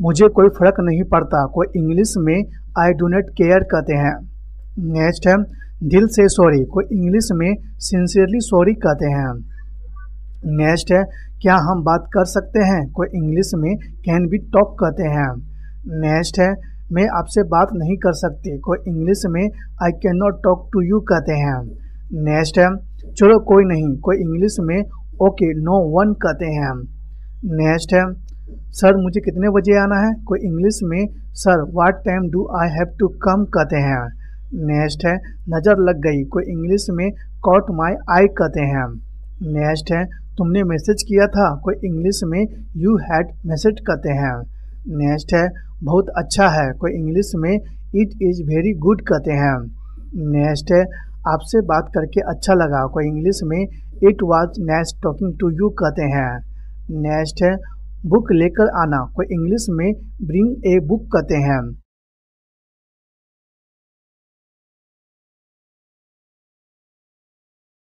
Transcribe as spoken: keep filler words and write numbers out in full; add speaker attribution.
Speaker 1: मुझे कोई फ़र्क नहीं पड़ता को इंग्लिश में आई डू नॉट केयर कहते हैं। नेक्स्ट है दिल से सॉरी को इंग्लिश में सिंसियरली सॉरी कहते हैं। नेक्स्ट है क्या हम बात कर सकते हैं को इंग्लिश में कैन बी टॉक कहते हैं। नेक्स्ट है मैं आपसे बात नहीं कर सकती को इंग्लिश में I can not talk to you कहते हैं। नेक्स्ट है चलो कोई नहीं को इंग्लिश में ओके नो वन कहते हैं। नेक्स्ट है सर मुझे कितने बजे आना है को इंग्लिश में sir what time do I have to come कहते हैं। नेक्स्ट है नज़र लग गई को इंग्लिश में कॉट माई आई कहते हैं। नेक्स्ट है तुमने मैसेज किया था को इंग्लिश में यू हैड मैसेज कहते हैं। नेक्स्ट है बहुत अच्छा है को इंग्लिश में इट इज़ वेरी गुड कहते हैं। नेक्स्ट है आपसे बात करके अच्छा लगा को इंग्लिश में it was nice talking to you कहते हैं। नेक्स्ट है बुक लेकर आना को इंग्लिश में ब्रिंग ए बुक कहते हैं।